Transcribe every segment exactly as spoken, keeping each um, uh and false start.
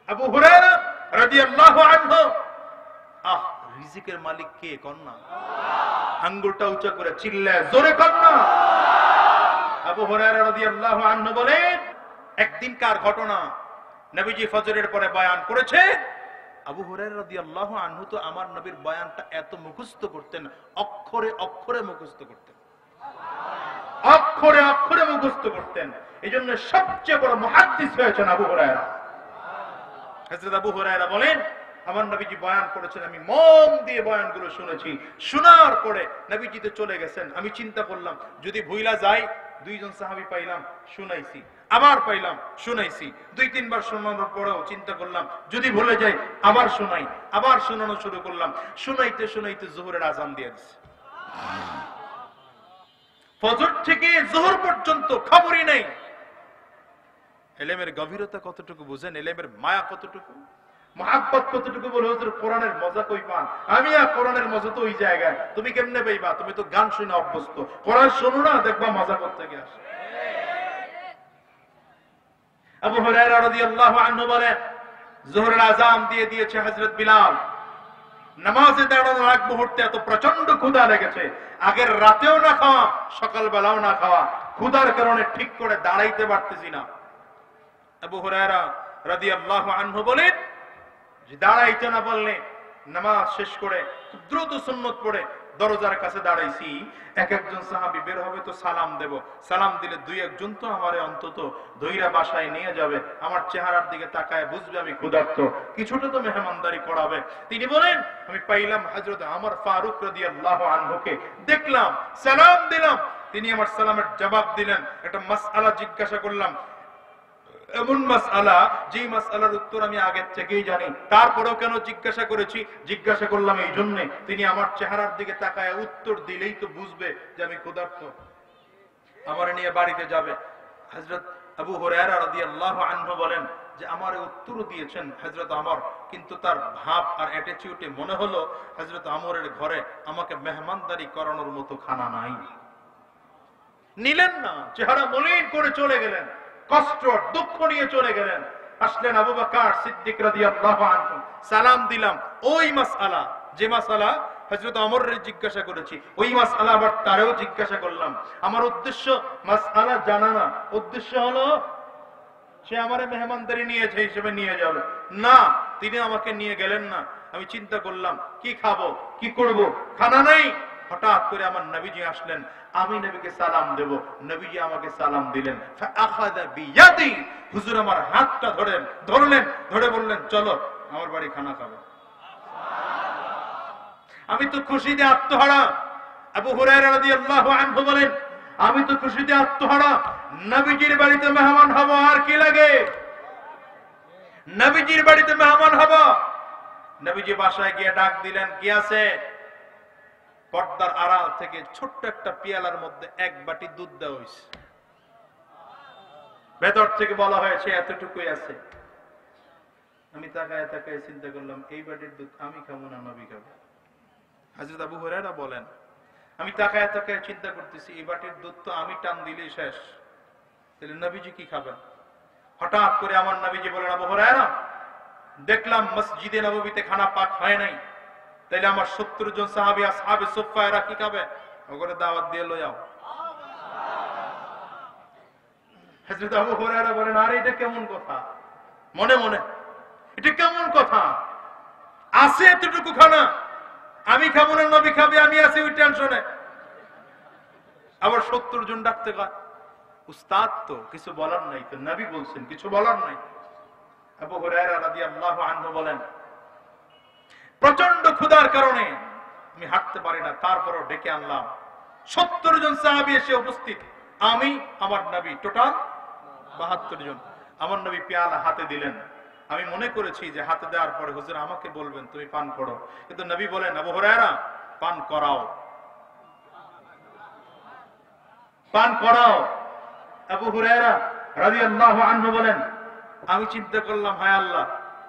আবু হুরায়রা রাদিয়াল্লাহু আনহু, আহ রিজিকের মালিক কে কোন না, আঙ্গুলটা উঁচা করে চিল্লায় জোরে কোন না। আবু হুরায়রা রাদিয়াল্লাহু আনহু বলেন, একদিনকার ঘটনা, নবীজি ফজরের পরে বয়ান করেছে। আবু হুরায়রা রাদিয়াল্লাহু আনহু তো আমার নবীর বয়ানটা এত মুখস্থ করতেন, অক্ষরে অক্ষরে মুখস্থ করতেন, অক্ষরে অক্ষরে মুখস্থ করতেন। এজন্য সবচেয়ে বড় মুহাদ্দিস হয়েছেন আবু হুরায়রা। হযরত আবু হুরায়রা বলেন, আমার নবীজি বয়ান করেছেন, আমি মন দিয়ে বয়ানগুলো শুনেছি। শোনার পরে নবীজি তো চলে গেছেন, আমি চিন্তা করলাম যদি ভুইলা যাই, দুইজন সাহাবী পাইলাম, শুনাইছি, আবার পাইলাম, শুনাইছি। দুই তিনবার শোনানোর পরেও চিন্তা করলাম যদি ভুলে যাই, আবার শোনাই, আবার শোনানো শুরু করলাম। শুনাইতে শুনাইতে যোহরের আযান দিয়ে দিছে। ফজর থেকে যোহর পর্যন্ত খবরই নেই। ইলমের গভীরতা কতটুকু বুঝেন, ইলমের মায়া কতটুকু, মহাব্বত কতটুকু। বলে হুজুর কোরআনের মজা কই পান? আমি আর কোরআনের মজা তো ওই জায়গায়, তুমি কেমনে পাইবা? তুমি তো গান শুনে অভ্যস্ত, কোরআন শোনো না, দেখবা মজা করতে গিয়ে আসে। আবু হুরায়রা রাদিয়াল্লাহু আনহু বলেন, যোহরের আযান দিয়ে দিয়েছে হযরত বিলাল। নামাজে দাঁড়ানোর আগ মুহূর্তে এত প্রচন্ড ক্ষুধা লেগেছে, আগের রাতেও না খাওয়া, সকাল বেলাও না খাওয়া, ক্ষুধার কারণে ঠিক করে দাঁড়াইতে পারতেছি না। আবু হুরায়রা রাদিয়াল্লাহু আনহু বলেন, যে দাঁড়াইতে না বললে নামাজ শেষ করে দ্রুত সুন্নত পড়ে দরজার কাছে দাঁড়াইছি। এক একজন সাহাবী বের হবে তো সালাম দেব, সালাম দিলে দুই একজন তো আমারে অন্তত ধইরা বাসায় নিয়ে যাবে, আমার চেহারার দিকে তাকায় বুঝবে আমি ক্ষুধার্ত, কিছুটা তো মেহমানদারি করাবে। তিনি বলেন, আমি পাইলাম হযরত ওমর ফারুক রাদিয়াল্লাহু আনহুকে, দেখলাম, সালাম দিলাম, তিনি আমার সালামের জবাব দিলেন। একটা মাসআলা জিজ্ঞাসা করলাম, এমন মাসআলা যে মাসআলার উত্তর আমি আগে থেকেই জানি, তারপরেও কেন জিজ্ঞাসা করেছি? জিজ্ঞাসা করলাম এই জন্য, তিনি আমার চেহারার দিকে তাকায় উত্তর দিলেই তো বুঝবে যে আমি ক্ষুধার্ত, আমার নিয়ে বাড়িতে যাবে। হযরত আবু হুরায়রা রাদিয়াল্লাহু আনহু বলেন যে আমার উত্তর দিয়েছেন হযরত ওমর, কিন্তু তার ভাব আর অ্যাটিটিউডে মনে হলো হযরত ওমরের ঘরে আমাকে মেহমানদারি করানোর মতো খানা নাই। নিলেন না, চেহারা মলিন করে চলে গেলেন, কষ্ট দুঃখ নিয়ে চলে গেলেন। আসলেন আবু বকর সিদ্দিক রাদিয়াল্লাহু আনহু, সালাম দিলাম। ওই মাসআলা, যে মাসআলা হযরত ওমরের জিজ্ঞাসা করেছি, ওই মাসআলা আবার তারেও জিজ্ঞাসা করলাম। আমার উদ্দেশ্য মাসআলা জানা না, উদ্দেশ্য হলো সে আমারে মেহমানদারি নিয়েছে হিসেবে নিয়ে যাবে না। তিনি আমাকে নিয়ে গেলেন না। আমি চিন্তা করলাম কি খাবো, কি করব, খানা নাই। হঠাৎ করে আমার নবীজি আসলেন, আমি নবীকে সালাম দেব, নবীজি আমাকে সালাম দিলেন। ফাআখাযা বিয়াদি, হুজুর আমার হাতটা ধরেন, ধরলেন, ধরে বললেন, চলো আমার বাড়ি খানা খাবো। আমি তো খুশিতে আত্মহারা। আবু হুরায়রা রাদিয়াল্লাহু আনহু বলেন, আমি তো খুশিতে আত্মহারা, নবীজির বাড়িতে মেহমান হব, আর কি লাগে? নবীজির বাড়িতে মেহমান হব। নবীজি বাসায় গিয়ে ডাক দিলেন, কি আছে? পর্দার আড়াল থেকে ছোট্ট একটা পিয়ালার মধ্যে এক বাটি দুধ দেওয়া হয়েছে। ভেতর থেকে বলা হয়েছে এতটুকুই আছে। আমি তাকায় তাকায় চিন্তা করলাম, এই বাটির দুধ আমি খাবো না, নবী খাবো। হযরত আবু হুরায়রা বলেন, আমি তাকায় তাকায় চিন্তা করতেছি, এই বাটির দুধ তো আমি টান দিলেই শেষ, তাহলে নবীজি কি খাবেন? হঠাৎ করে আমার নবীজি বলেন, আবু হুরায়রা, দেখলাম মসজিদে নববীতে খানা পাক হয় নাই, তাইলে আমার সত্তর জন সাহাবী আসহাবে সুফফা এরা কি খাবে? ওগরে দাওয়াত দিয়ে লই আও। হযরত আবু হুরায়রা বলেন, আরে এটা কেমন কথা? মনে মনে, এটা কেমন কথা? আছে এতটুকু খানা, আমি খাবো না, নবী খাবে, আমি আছি ওই টেনশনে। আবার সত্তর জন ডাকতে কয়, উস্তাদ তো কিছু বলার নাই, তো নবী বলছেন কিছু বলার নাই। আবু হুরায়রা রাদিয়াল্লাহু আনহু বলেন, প্রচন্ড ক্ষুধার কারণে আমি হাঁটতে পারি না, তারপরও ডেকে আনলাম। সত্তর জন সাহাবী এসে উপস্থিত, আমি, আমার নবী, টোটাল বাহাত্তর জন। আমার নবী পেয়ালা হাতে দিলেন। আমি মনে করেছি যে হাতে দেওয়ার পরে হুজুর আমাকে বলবেন তুমি পান করো, কিন্তু নবী বলেন, আবু হুরায়রা পান করাও, পান করাও। আবু হুরায়রা রাদিয়াল্লাহু আনহু বলেন, আমি চিন্তা করলাম, হায় আল্লাহ,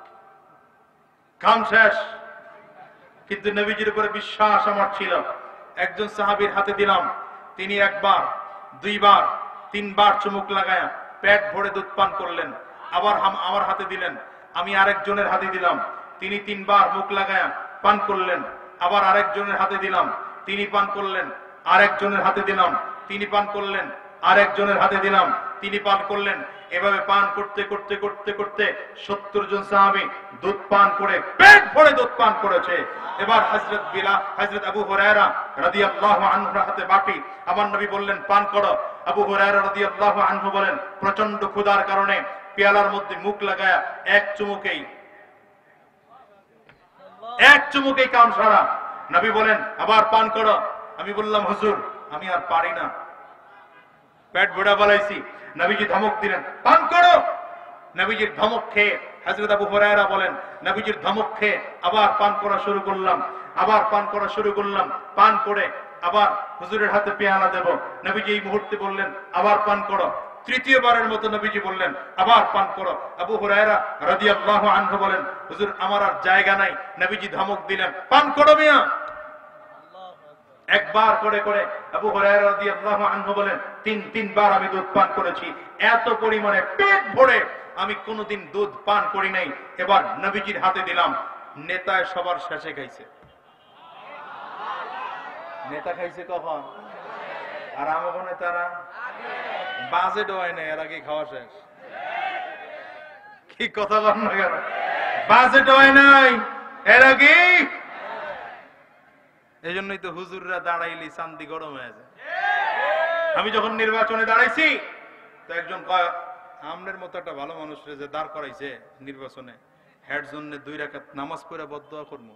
কাম শেষ, কিন্তু নবীজির উপরে বিশ্বাস আমার ছিল। একজন সাহাবীর হাতে দিলাম, তিনি একবার, দুইবার, তিনবার চুমুক লাগায়া পেট ভরে দুধ পান করলেন। আবার আমার হাতে দিলেন, আমি আরেকজনের হাতে দিলাম, তিনি তিনবার মুখ লাগায়া পান করলেন। আবার আরেকজনের হাতে দিলাম, তিনি পান করলেন। আরেকজনের হাতে দিলাম, তিনি পান করলেন। আরেকজনের হাতে দিলাম, তিনি পান করলেন। এভাবে পান করতে করতে করতে করতে সত্তর জন সাহাবী দুধ পান করে পেট ভরে দুধ পান করেছে। এবার হযরত বিলাল, হযরত আবু হুরায়রা রাদিয়াল্লাহু আনহুর হাতে বাটি, আমার নবী বললেন পান করো। আবু হুরায়রা রাদিয়াল্লাহু আনহু বলেন প্রচন্ড ক্ষুধার কারণে পেয়ালার মধ্যে মুখ লাগায়া এক চুমুকেই এক চুমুকেই কাম সারা। নবী বলেন আবার পান করো। আমি বললাম হুজুর আমি আর পারি না, পেট ভরা বলাইছি। নবীজি ধমক দিলেন পান করো। নবীজির ধমক খেয়ে হযরত আবু হুরায়রা বলেন নবীজির ধমক খেয়ে আবার পান করা শুরু করলাম, আবার পান করা শুরু করলাম। পান করে আবার হুজুরের হাতে পেয়ালা দেব। নবীজি এই মুহূর্তে বললেন আবার পান করো। তৃতীয়বারের মতো নবীজি বললেন আবার পান করো। আবু হুরায়রা রাদিয়াল্লাহু আনহু বলেন হুজুর আমার আর জায়গা নাই। নবীজি ধমক দিলেন পান করো মিয়া। একবার করে করে আবু হুরায়রা রাদিয়াল্লাহু আনহু বলেন তিন তিনবার আমি দুধ পান করেছি। এত পরিমাণে পেট ভরে আমি কোনোদিন দুধ পান করি নাই। এবার নবীজির হাতে দিলাম। নেতায় সবার শেষে খাইছে। নেতা খাইছে কখন? আর আমাগো নেতারা বাজেট হয় না, এর আগে খাওয়া শেষ। কি কথা বল না কেন? বাজেট হয় নাই এর আগে। এই জন্যই তো হুজুররা দাঁড়াইলি চান্দি গরম হয়ে যায়। আমি যখন নির্বাচনে দাঁড়াইছি তো একজন কয় আমনের মতো একটা ভালো মানুষরে যে দাঁড় করাইছে নির্বাচনে, হেড জন্য দুই রাকাত নামাজ পড়ে বদদোয়া করবো।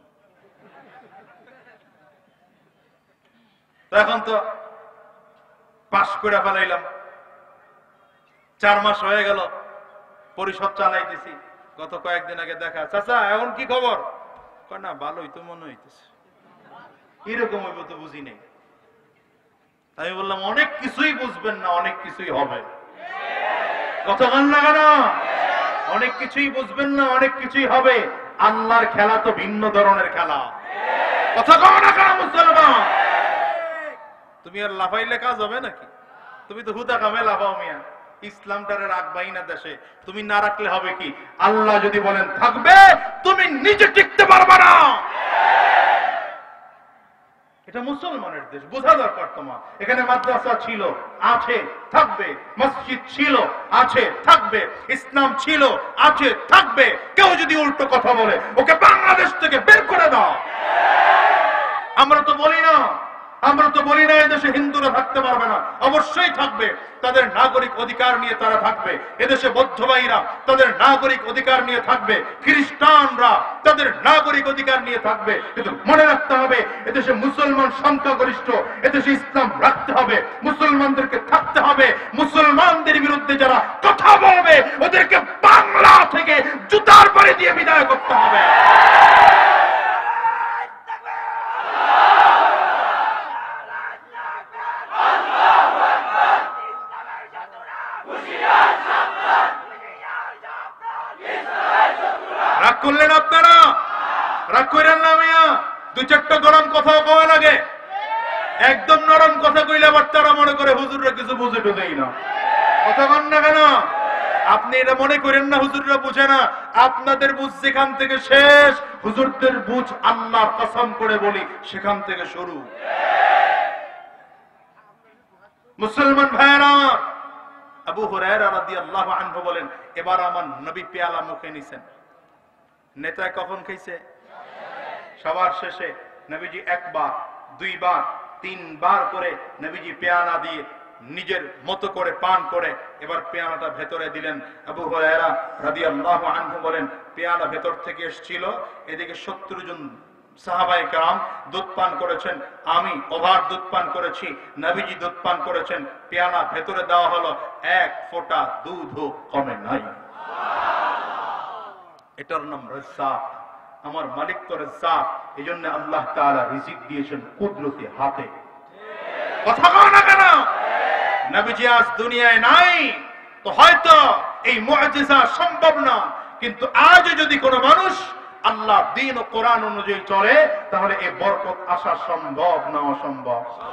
তো এখন তো পাশ করে ফেলাইলাম, চার মাস হয়ে গেল পরিষদ চালাইতেছি। গত কয়েকদিন আগে দেখা, চাচা এখন কি খবর? না ভালোই তো মনে হইতেছে। এরকম হইব তো বুঝি নেই। আমি বললাম অনেক কিছুই বুঝবেন না, অনেক কিছুই হবে। কথা বল না কেন? অনেক কিছুই বুঝবেন না, অনেক কিছুই হবে। আল্লাহর খেলা তো ভিন্ন ধরনের খেলা। কথা কও না কেন মুসলমান? তুমি আর লাফাইলে কাজ হবে নাকি? তুমি তো হুদা কামে লাফাও মিয়া। ইসলামটারে রাখবাই না দেশে, তুমি না রাখলে হবে কি? আল্লাহ যদি বলেন থাকবে, তুমি নিজে টিকতে পারবে না। এটা মুসলমানের দেশ, বোঝা দরকার তোমার। এখানে মাদ্রাসা ছিল, আছে, থাকবে। মসজিদ ছিল, আছে, থাকবে। ইসলাম ছিল, আছে, থাকবে। কেউ যদি উল্টো কথা বলে ওকে বাংলাদেশ থেকে বের করে দাও। আমরা তো বলি না, আমরা তো বলি না এদেশে হিন্দুরা থাকতে পারবে না। অবশ্যই থাকবে, তাদের নাগরিক অধিকার নিয়ে তারা থাকবে। এদেশে বৌদ্ধ ভাইরা তাদের নাগরিক অধিকার নিয়ে থাকবে, খ্রিস্টানরা তাদের নাগরিক অধিকার নিয়ে থাকবে। কিন্তু মনে রাখতে হবে এদেশে মুসলমান সংখ্যাগরিষ্ঠ, এদেশে ইসলাম রাখতে হবে, মুসলমানদেরকে থাকতে হবে। মুসলমানদের বিরুদ্ধে যারা কথা বলবে ওদেরকে বাংলা থেকে জুতার বাড়ি দিয়ে বিদায় করতে হবে। রাগ করলেন আপনারা? রাগ করেন না মিয়া। দুই চারটা গরম কথা কওয়া লাগে, একদম নরম কথা কইলে আবার তারা মনে করে হুজুররা কিছু বুঝে টুঝেই না। কথা বল না কেন? আপনি এটা মনে করেন না হুজুররা বুঝে না। আপনাদের বুঝ যেখান থেকে শেষ, হুজুরদের বুঝ আল্লাহর কসম করে বলি সেখান থেকে শুরু। মুসলমান ভাইরা, আবু হুরায়রা রাদিয়াল্লাহু আনহু বলেন এবার আমার নবী পেয়ালা মুখে নিছেন। নেতায় কখন খাইছে? সবার শেষে। নবীজি একবার, দুইবার, তিনবার করে নবীজি পেয়ালা দিয়ে নিজের মতো করে পান করে এবার পেয়ালাটা ভেতরে দিলেন। আবু হুরায়রা রাদিয়াল্লাহু আনহু বলেন পেয়ালা ভেতর থেকে এসেছিল, এদিকে সত্তর জন সাহাবায়ে কেরাম দুধ পান করেছেন, আমি ওভার দুধ পান করেছি, নবীজি দুধ পান করেছেন। পেয়ালা ভেতরে দেওয়া হলো, এক ফোঁটা দুধও কমে নাই। এটার নাম রাজ্জাক। আমার মালিক তো রাজ্জাক। এই জন্য আল্লাহ তাআলা রিজিক দিয়েছেন কুদরতি হাতে। কথা কও না কেন? নবীজি আজ দুনিয়ায় নাই তো হয়তো এই মুআজিজা সম্ভব না, কিন্তু আজ যদি কোনো মানুষ আল্লাহ দ্বীন ও কোরআন অনুযায়ী চলে তাহলে এই বরকত আসা সম্ভব না অসম্ভব?